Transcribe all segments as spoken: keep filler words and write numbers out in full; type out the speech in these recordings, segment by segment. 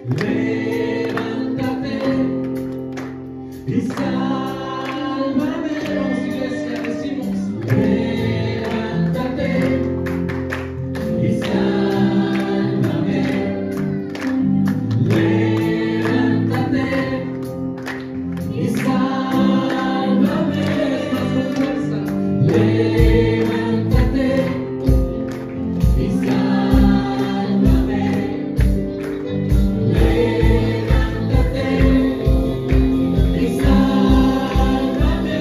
levántate y sálvame. Vamos, iglesia, decimos, levántate y sálvame, levántate y sálvame. Estás con fuerza, levántate y sálvame, levántate y sálvame,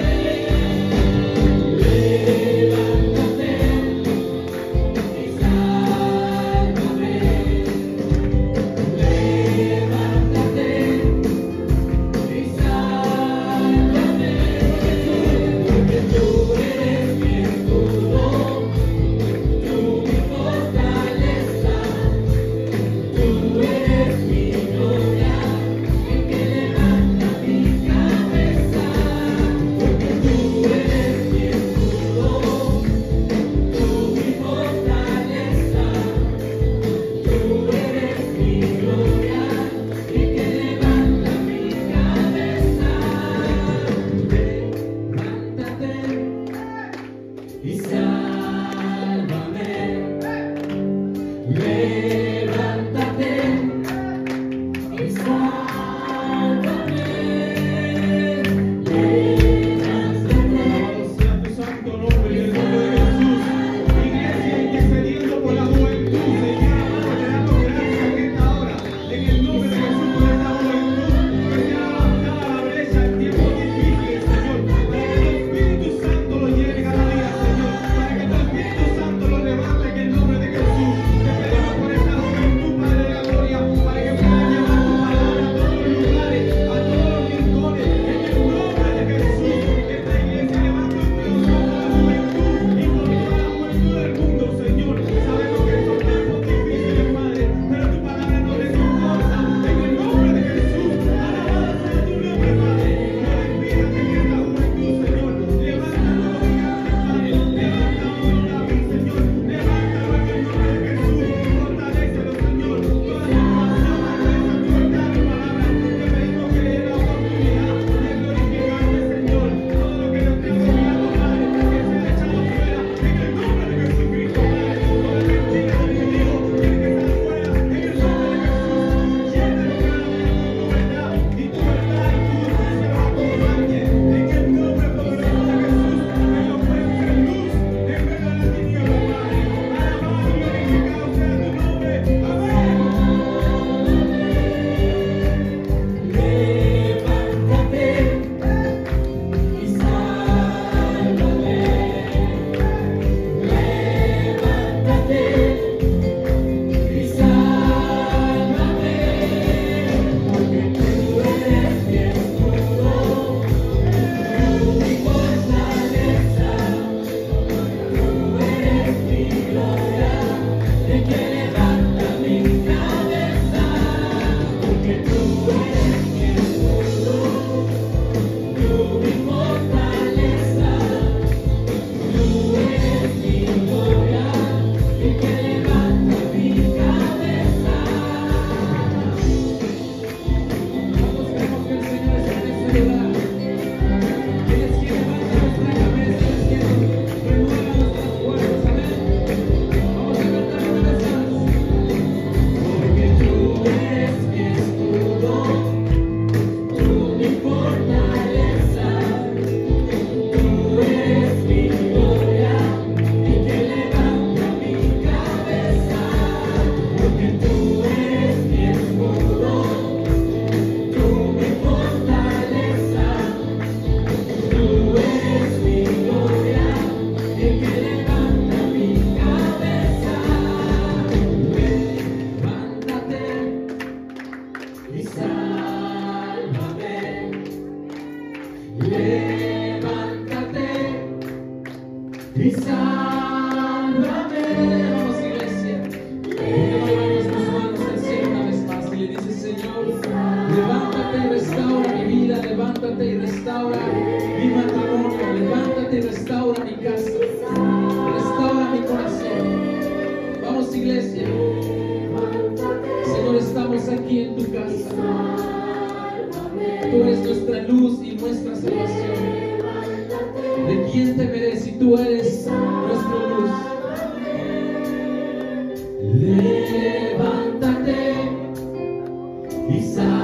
levántate y sálvame, levántate y sálvame, porque tú eres mi escudo, tú mi fortaleza, tú eres mi gloria, el que levanta mi cabeza, porque tú eres mi escudo, tú mi fortaleza, tú eres mi gloria, el que levanta mi cabeza. Levántate y sálvame, levántate y sálvame, levántate. Sea tu santo nombre y el nombre de Jesús. Iglesia, intercediendo por la juventud, Señor amado, te damos gracias en esta hora. En el nombre de Jesús, por esta juventud que se ha levantado a la brecha en tiempos difíciles, Señor. Para que tu Espíritu Santo lo llene cada día, Señor. Para que tu Espíritu Santo lo levante en el nombre de Jesús. Te pedimos por esta juventud, Padre de la gloria, para que puedan llevar tu palabra a todos los lugares, a todos los rincones, en el nombre de Jesús. Que esta iglesia levante un aplauso a la juventud y por toda la juventud del mundo, Señor. Sabemos que son tiempos difíciles, Padre, pero tu palabra nos reconforta. En el nombre de Jesús, alabado sea tu nombre, Padre. No despidas en esta juventud, Señor. Levántalo, Padre. Levántalo, David, Señor. Levántalo en el nombre de Jesús. Fortalécelo, Señor. Toda la oración, alabanza, tu verdad y palabra. Te pedimos que le dé la oportunidad de glorificarte, Señor. Todo lo que nos tenga obligado, Padre, que sea echado fuera en el nombre de Jesucristo, Padre. Toda mentira del enemigo tiene que estar fuera en el nombre de Jesús. Llénalo cada día con tu verdad y tu verdad y tu justicia va a acompañe. En el nombre poderoso de Jesús, que nos muestre luz en medio de la tiniebla, Padre. Alabado y glorificado sea tu nombre. Amén. Levántate y sálvame, levántate y sálvame, porque tú eres mi escudo, tú mi fortaleza, tú eres mi gloria, el que levanta mi cabeza, porque tú eres mi escudo, tú mi fortaleza, tú eres mi gloria, el que levanta mi cabeza. Todos creemos que el Señor está en este lugar. Él es quien levanta nuestra cabeza, Él es quien renueva nuestras fuerzas. Amén. Vamos a cantar una vez más. Porque tú eres mi escudo, tú mi fortaleza, tú eres mi gloria, el que levanta mi cabeza. Porque tú eres mi escudo, tú mi fortaleza, tú eres mi gloria, el que levanta mi cabeza. Levántate y sálvame, levántate y sálvame. Vamos, iglesia, levantemos tus manos al cielo una vez más y le dices, Señor, levántate y restaura mi vida, levántate y restaura mi matrimonio, levántate y restaura mi casa, restaura mi corazón. Vamos, iglesia. Señor, estamos estás aquí en tu casa. Tú eres nuestra luz y nuestra salvación. ¿De quién temeré si tú eres nuestra luz? Levántate y sal.